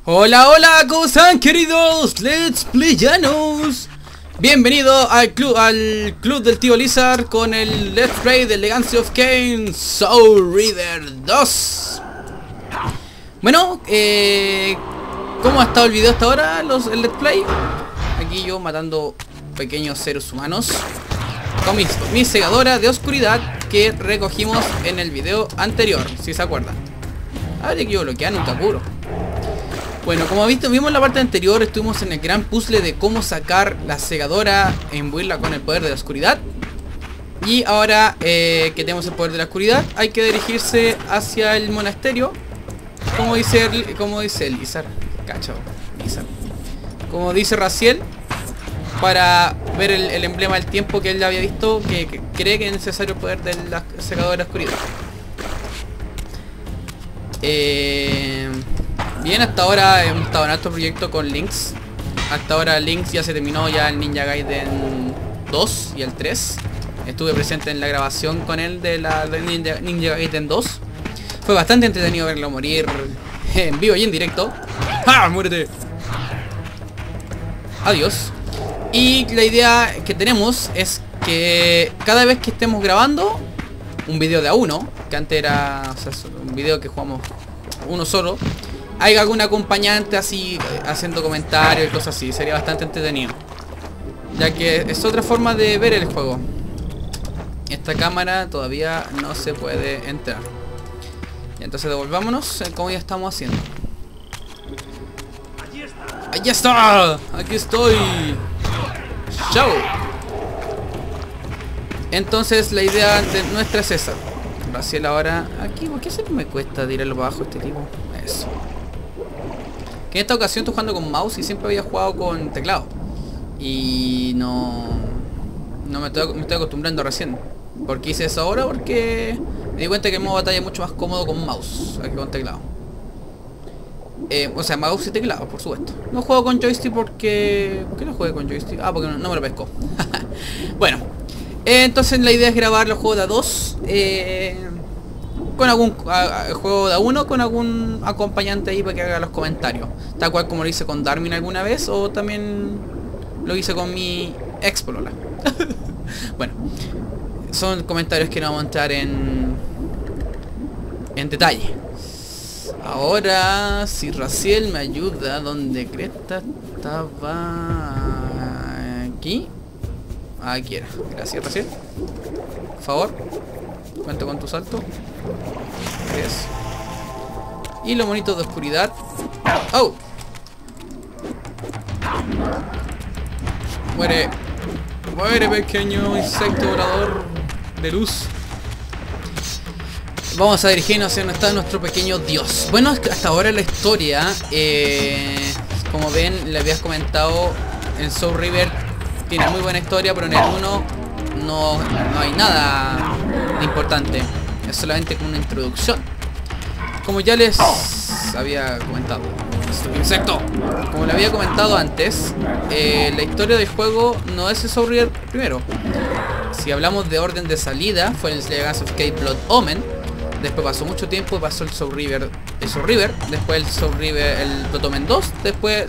Hola, hola, ¿cómo están, queridos Let's Playanos? Bienvenido al club del tío Lizard con el Let's Play de Legacy of Kain Soul River 2. Bueno, ¿cómo ha estado el video hasta ahora? El Let's Play. Aquí yo matando pequeños seres humanos con mi segadora de oscuridad que recogimos en el video anterior, si se acuerdan. A ver, que yo bloquear nunca apuro. Bueno, como vimos en la parte anterior, estuvimos en el gran puzzle de cómo sacar la segadora e imbuirla con el poder de la oscuridad. Y ahora que tenemos el poder de la oscuridad, hay que dirigirse hacia el monasterio. Como dice Lizard, cachao, Lizard. Como dice Raziel, para ver el emblema del tiempo que él había visto, que cree que es necesario el poder de la segadora de la oscuridad. Bien, hasta ahora hemos estado en alto proyecto con Lynx. Hasta ahora Lynx ya se terminó ya el Ninja Gaiden 2 y el 3. Estuve presente en la grabación con él de Ninja Gaiden 2. Fue bastante entretenido verlo morir en vivo y en directo. ¡Ah! ¡Muérete! Adiós. Y la idea que tenemos es que cada vez que estemos grabando un video de a uno, que antes era un video que jugamos uno solo, hay algún acompañante así haciendo comentarios y cosas así. Sería bastante entretenido, ya que es otra forma de ver el juego. Esta cámara todavía no se puede entrar. Y entonces devolvámonos como ya estamos haciendo. ¡Allí está! ¡Aquí estoy! ¡Chao! Entonces la idea nuestra es esa. Raziel ahora aquí. ¿Por qué se me cuesta tirarlo abajo este tipo? Eso. Que en esta ocasión estoy jugando con mouse y siempre había jugado con teclado. Y no me estoy acostumbrando recién. ¿Por qué hice eso ahora? Porque me di cuenta que el modo batalla es mucho más cómodo con mouse que con teclado. O sea, mouse y teclado, por supuesto. No juego con joystick porque... ¿Por qué no jugué con joystick? Ah, porque no me lo pescó. Bueno, entonces la idea es grabar los juegos de a dos. Con algún juego de a uno, con algún acompañante ahí para que haga los comentarios. Tal cual como lo hice con Darmin alguna vez, o también lo hice con mi ex polola. Bueno, son comentarios que no vamos a entrar en detalle. Ahora, si Raziel me ayuda, ¿dónde cresta estaba? Aquí. Aquí era. Gracias, Raziel. Por favor. Cuento con tu salto. Gracias. Y los monitos de oscuridad. ¡Oh! Muere. Muere, pequeño insecto volador de luz. Vamos a dirigirnos hacia donde está nuestro pequeño dios. Bueno, hasta ahora la historia, como ven, le habías comentado, en Soul River tiene muy buena historia, pero en el 1 no hay nada de importante. Es solamente como una introducción. Como ya les había comentado, insecto, como le había comentado antes, la historia del juego no es el Soul River primero. Si hablamos de orden de salida, fue el Legacy of Kain Blood Omen. Después pasó mucho tiempo y pasó el Soul River, después el Soul River, el Blood Omen 2, después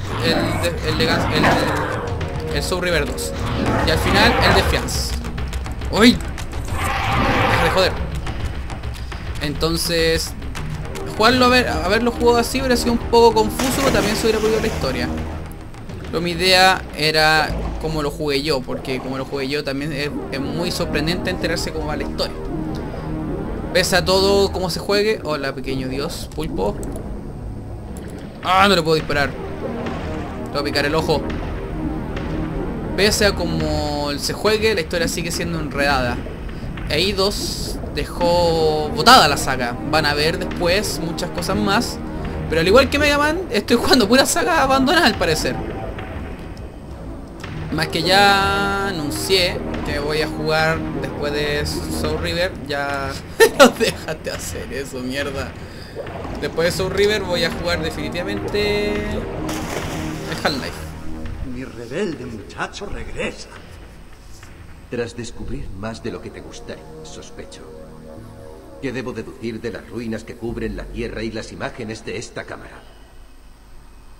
el Soul River 2 y al final el Defiance. ¡Uy! Deja de joder. Entonces, haberlo jugado así hubiera sido un poco confuso, pero también se hubiera podido la historia. Pero mi idea era como lo jugué yo, porque como lo jugué yo también es muy sorprendente enterarse cómo va la historia. Pese a todo cómo se juegue. Hola, pequeño dios, pulpo. Ah, no le puedo disparar. Le voy a picar el ojo. Pese a cómo se juegue, la historia sigue siendo enredada. Eidos dejó botada la saga. Van a ver después muchas cosas más. Pero al igual que Mega Man, estoy jugando pura saga abandonada al parecer. Más que ya anuncié que voy a jugar después de Soul River. Ya... No, déjate hacer eso, mierda. Después de Soul River voy a jugar definitivamente el Half-Life. Mi rebelde muchacho regresa. Tras descubrir más de lo que te gustaría, sospecho. ¿Qué debo deducir de las ruinas que cubren la tierra y las imágenes de esta cámara?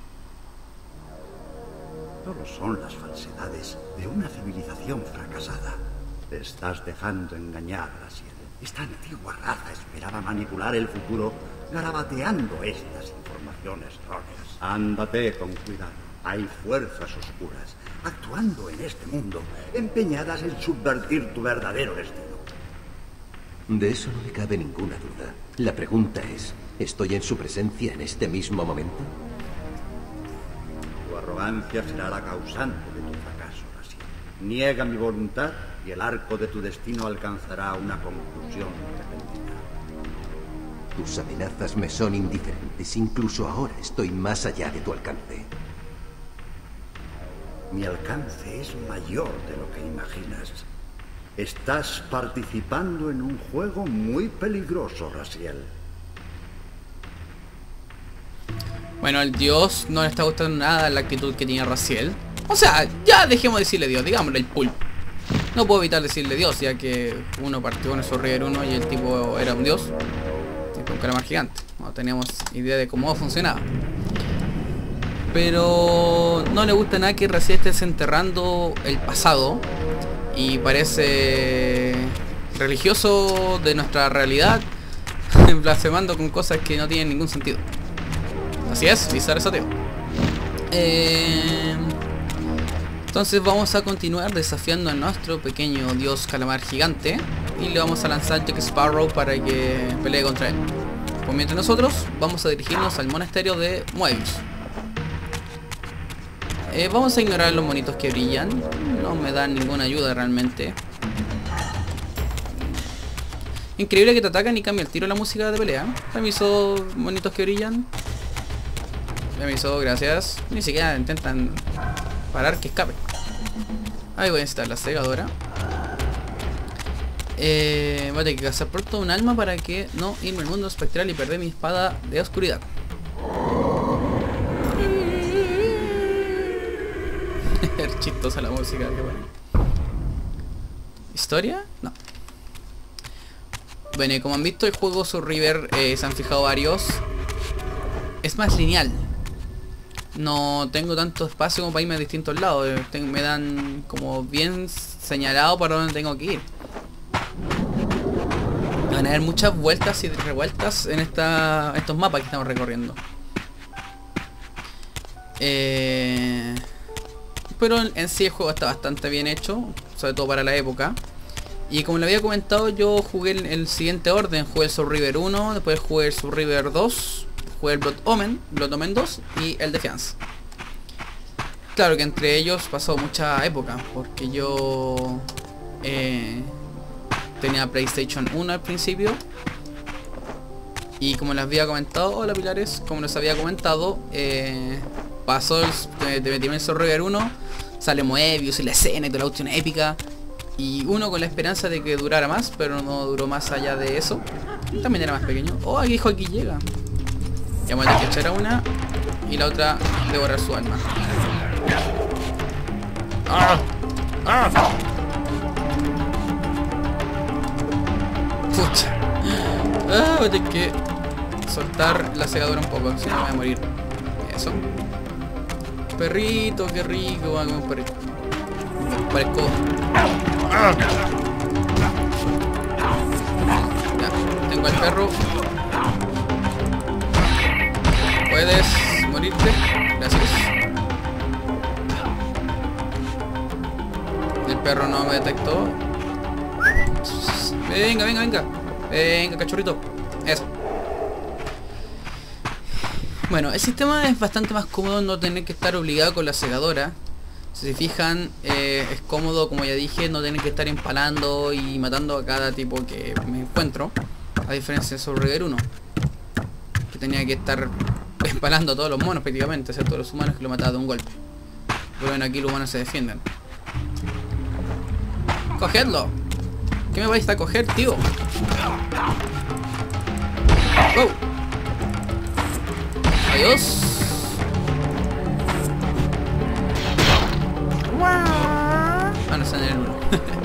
solo son las falsedades de una civilización fracasada. Te estás dejando engañar, Raziel. Esta antigua raza esperaba manipular el futuro garabateando estas informaciones erróneas. Ándate con cuidado. Hay fuerzas oscuras actuando en este mundo, empeñadas en subvertir tu verdadero destino. De eso no me cabe ninguna duda. La pregunta es, ¿estoy en su presencia en este mismo momento? Tu arrogancia será la causante de tu fracaso, Raziel. Niega mi voluntad y el arco de tu destino alcanzará una conclusión repentina. Tus amenazas me son indiferentes. Incluso ahora estoy más allá de tu alcance. Mi alcance es mayor de lo que imaginas. Estás participando en un juego muy peligroso, Raziel. Bueno, al dios no le está gustando nada la actitud que tiene Raziel. O sea, ya dejemos de decirle dios, digámosle el pulpo. No puedo evitar decirle dios, ya que uno partió con el Soul Reaver 1 y el tipo era un dios. Tipo un calamar gigante. No teníamos idea de cómo funcionaba. Pero no le gusta nada que Raziel esté desenterrando el pasado. Y parece religioso de nuestra realidad, blasfemando con cosas que no tienen ningún sentido. Así es, Lizar es ateo. Entonces vamos a continuar desafiando a nuestro pequeño dios calamar gigante. Y le vamos a lanzar Jack Sparrow para que pelee contra él. Pues mientras nosotros vamos a dirigirnos al monasterio de Moebius. Vamos a ignorar los monitos que brillan. No me dan ninguna ayuda realmente. Increíble que te atacan y cambia el tiro la música de pelea. Permiso, monitos que brillan. Permiso, gracias. Ni siquiera intentan parar que escape. Ahí voy a necesitar la segadora. Voy a tener que cazar por todo un alma para que no irme al mundo espectral y perder mi espada de oscuridad. Es chistosa la música que pone. ¿Historia? No. Bueno, y como han visto, el juego Soul Reaver, se han fijado varios, es más lineal. No tengo tanto espacio como para irme a distintos lados. Me dan como bien señalado para dónde tengo que ir. Van a haber muchas vueltas y revueltas en estos mapas que estamos recorriendo. Pero en sí el juego está bastante bien hecho, sobre todo para la época. Y como le había comentado, yo jugué en el siguiente orden. Jugué el Soul Reaver 1, después jugué el Soul Reaver 2, jugué el Blood Omen 2 y el Defiance. Claro que entre ellos pasó mucha época, porque yo tenía PlayStation 1 al principio. Y como les había comentado, hola Pilares, como les había comentado, pasó de meterme en Soul Reaver 1, sale Moebius y la escena y toda la cuestión épica. Y uno con la esperanza de que durara más, pero no duró más allá de eso. También era más pequeño. Oh, aquí dijo, aquí llega. Ya vamos a tener que echar a una y la otra devorar su alma. ¡Ah! ¡Ah! Pucha. Ah, voy a tener que soltar la segadora un poco, si no me voy a morir. Eso. Perrito, qué rico, va a comer un perrito. Parezco. Ya, tengo al perro. Puedes morirte. Gracias. El perro no me detectó. Venga, venga, venga. Venga, cachorrito. Eso. Bueno, el sistema es bastante más cómodo, no tener que estar obligado con la segadora. Si se fijan, es cómodo, como ya dije, no tener que estar empalando y matando a cada tipo que me encuentro. A diferencia de Soul Reaver 1, que tenía que estar empalando a todos los monos prácticamente, excepto los humanos que lo mataba de un golpe. Pero bueno, aquí los humanos se defienden. ¡Cogedlo! ¿Qué me vais a coger, tío? ¡Wow! Adiós. Ah, no está en el 1.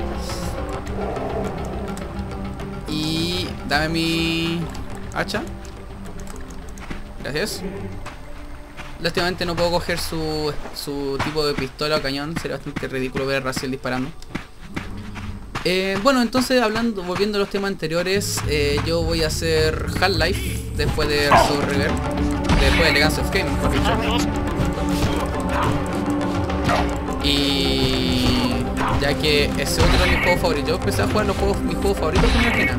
Y dame mi hacha. Gracias. Lástimamente no puedo coger su tipo de pistola o cañón. Sería bastante ridículo ver a Raziel disparando. Bueno, entonces volviendo a los temas anteriores, yo voy a hacer Half-Life después de Soul River, después de Legacy of Kain, por dicho. Y ya que ese otro de mis juegos favoritos, yo empecé a jugar mis juegos favoritos primero que nada.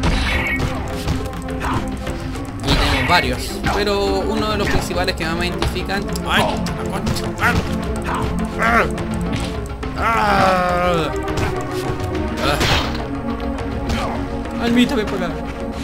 Y tengo varios, pero uno de los principales que más me identifican. ¡Ay! Almita, ven por acá.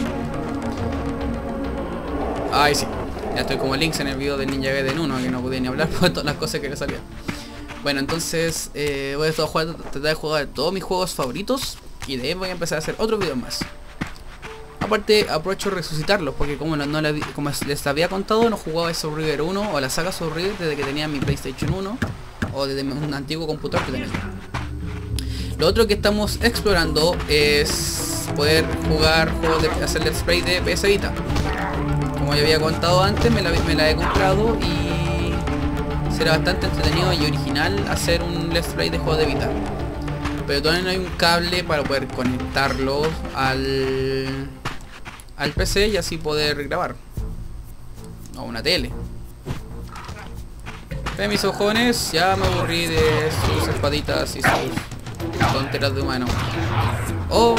Ay, sí. Ya estoy como Lynx en el video del Ninja Gaiden 1, que no podía ni hablar por todas las cosas que le salían. Bueno, entonces voy a tratar de jugar todos mis juegos favoritos y de ahí voy a empezar a hacer otros videos más. Aparte aprovecho de resucitarlos porque como les había contado, no jugaba Soul River 1 o la saga Soul River desde que tenía mi PlayStation 1 o desde un antiguo computador que tenía. Lo otro que estamos explorando es poder jugar juegos hacer let's play de PS Vita. Como ya había contado antes, me la he comprado y será bastante entretenido y original hacer un let's play de juegos de Vita. Pero todavía no hay un cable para poder conectarlo al PC y así poder grabar. O una tele. Mis ojones, ya me aburrí de sus espaditas y sus tonteras de humano. Oh.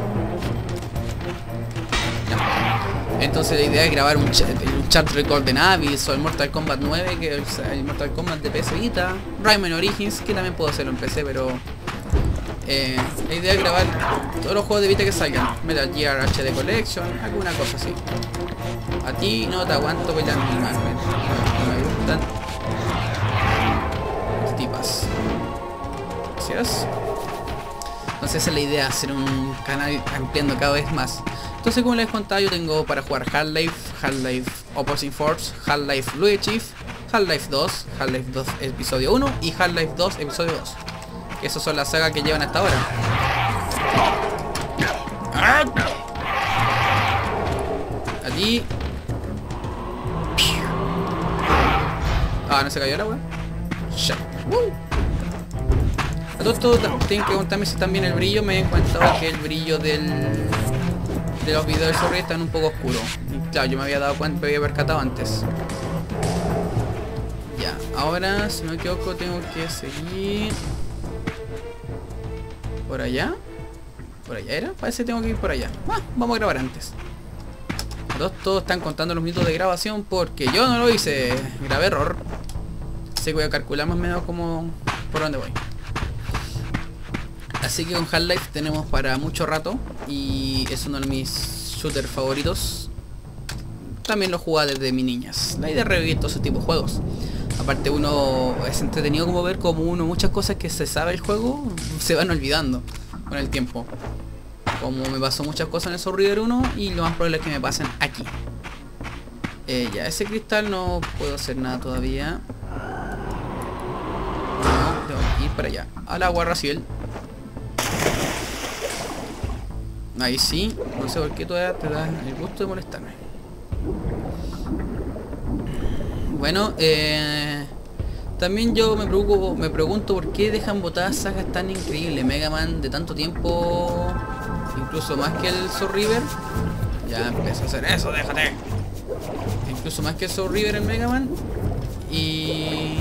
Entonces la idea es grabar un chat record de Navis o el Mortal Kombat 9, que es el Mortal Kombat de PS Vita, Rayman Origins, que también puedo hacerlo en PC, pero la idea es grabar todos los juegos de Vita que salgan. Metal Gear HD Collection, alguna cosa así. A ti no te aguanto pelear mi mano, no me gustan tipas. Gracias. Entonces esa es la idea, hacer un canal ampliando cada vez más. Entonces, como les contaba, yo tengo para jugar Half-Life, Half-Life Opposing Force, Half-Life Blue Chief, Half-Life 2, Half-Life 2 Episodio 1 y Half-Life 2 Episodio 2. Que esas son las sagas que llevan hasta ahora. Allí. Ah, no se cayó la wea. A todos tienen que contarme si también el brillo. Me he encontrado que el brillo de los videos de sobre están un poco oscuros. Y claro, yo me había dado cuenta, me había percatado antes. Ya, ahora si no me equivoco tengo que seguir por allá. ¿Por allá era? Parece que tengo que ir por allá. Vamos a grabar antes. Todos están contando los minutos de grabación porque yo no lo hice. Grabé error. Así que voy a calcular más o menos como por dónde voy. Así que con Half-Life tenemos para mucho rato y es uno de mis shooters favoritos. También lo jugaba desde mi niñez. La idea es revivir todo ese tipo de juegos. Aparte uno es entretenido como ver como muchas cosas que se sabe el juego se van olvidando con el tiempo. Como me pasó muchas cosas en el Soul River 1 y lo más probable es que me pasen aquí. Ya ese cristal no puedo hacer nada todavía. No, tengo que ir para allá. Al agua, Raziel. Ahí sí, no sé por qué todavía te da el gusto de molestarme. Bueno, también yo me pregunto por qué dejan botadas sagas tan increíbles. Mega Man de tanto tiempo, incluso más que el Soul River. Ya empezó a hacer eso, déjate. Incluso más que el Soul River en Mega Man. Y...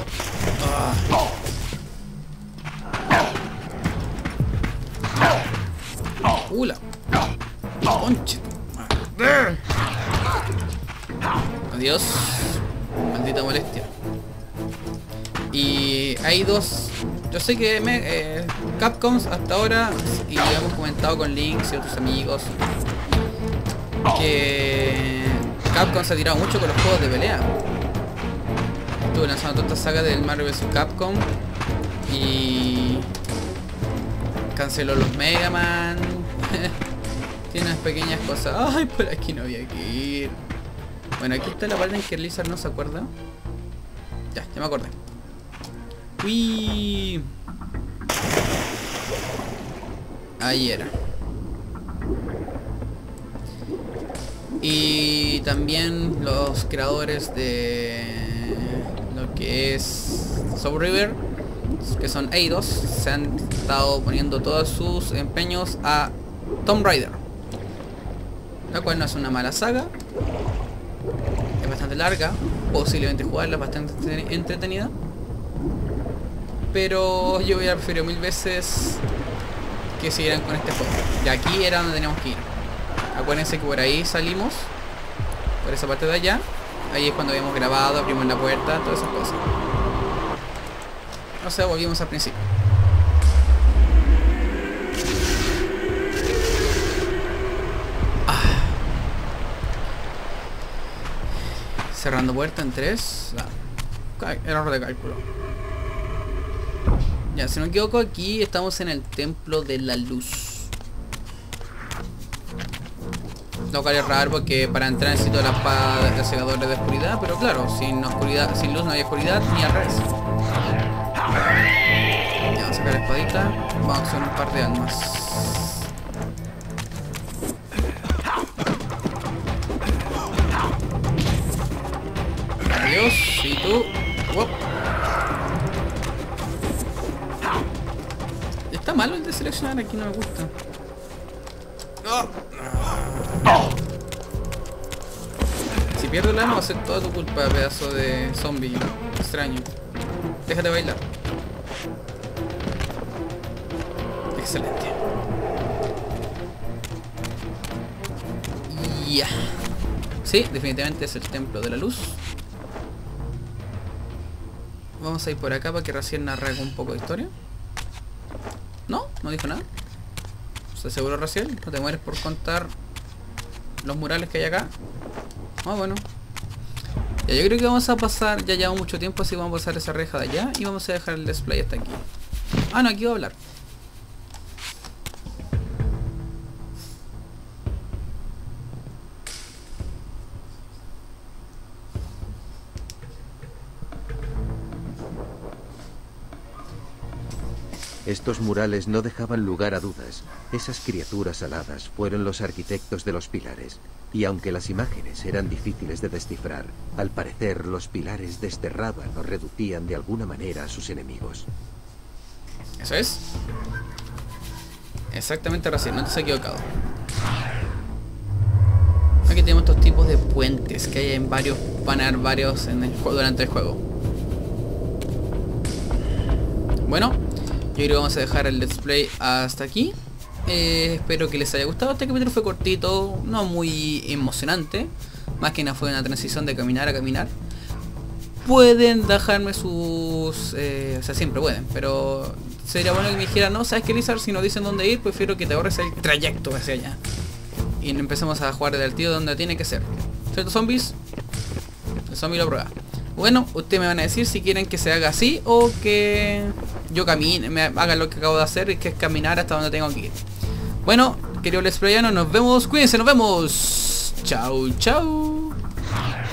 ¡Ula! ¡Conche! Adiós. Maldita molestia. Y hay dos... Yo sé que Capcom hasta ahora, y lo hemos comentado con Lynx y otros amigos, que Capcom se ha tirado mucho con los juegos de pelea. Estuve lanzando toda esta saga del Marvel vs Capcom y canceló los Mega Man. Tiene unas pequeñas cosas. Ay, por aquí no había que ir. Bueno, aquí está la parte en que Lizard no se acuerda. Ya me acordé. Uy. Ahí era. Y también los creadores de que es Soul River, que son Eidos, se han estado poniendo todos sus empeños a Tomb Raider, la cual no es una mala saga, es bastante larga, posiblemente jugarla es bastante entretenida, pero yo hubiera preferido 1000 veces que siguieran con este juego. Y aquí era donde teníamos que ir. Acuérdense que por ahí salimos, por esa parte de allá. Ahí es cuando habíamos grabado, abrimos la puerta, todas esas cosas. O sea, volvimos al principio. Cerrando puerta en 3. Error de cálculo. Ya, si no me equivoco, aquí estamos en el templo de la luz. Lo cual es raro porque para entrar necesito la espada de segadores de oscuridad, pero claro, sin oscuridad, sin luz no hay oscuridad, ni al revés. Ya, vamos a sacar la espadita. Vamos a hacer un par de almas. Adiós, y tú. Wow. Está malo el de seleccionar, aquí no me gusta. Si pierdo el alma va a ser toda tu culpa, pedazo de zombie extraño. Déjate bailar. Excelente. Ya. Sí, definitivamente es el templo de la luz. Vamos a ir por acá para que recién narre un poco de historia. No, no dijo nada. ¿Estás seguro, Raciel? ¿No te mueres por contar los murales que hay acá? Ah, bueno. Ya, yo creo que vamos a pasar, ya llevamos mucho tiempo, así que vamos a pasar esa reja de allá y vamos a dejar el display hasta aquí. Ah, no, aquí voy a hablar. Estos murales no dejaban lugar a dudas. Esas criaturas aladas fueron los arquitectos de los pilares. Y aunque las imágenes eran difíciles de descifrar, al parecer los pilares desterraban o reducían de alguna manera a sus enemigos. Eso es. Exactamente, recién, no te has equivocado. Aquí tenemos estos tipos de puentes que hay en varios, van a haber varios en el juego, durante el juego. Bueno, yo creo que vamos a dejar el let's play hasta aquí. Espero que les haya gustado. Este capítulo fue cortito, no muy emocionante. Más que nada fue una transición de caminar a caminar. Pueden dejarme sus... o sea, siempre pueden, pero sería bueno que me dijeran, no, ¿sabes qué, Lizard? Si no dicen dónde ir, prefiero que te ahorres el trayecto hacia allá. Y empecemos a jugar del tío donde tiene que ser. ¿Cierto, zombies? El zombie lo prueba. Bueno, ustedes me van a decir si quieren que se haga así o que yo camine, me haga lo que acabo de hacer, que es caminar hasta donde tengo que ir. Bueno, queridos let's playanos, nos vemos, cuídense, nos vemos. Chau, chau.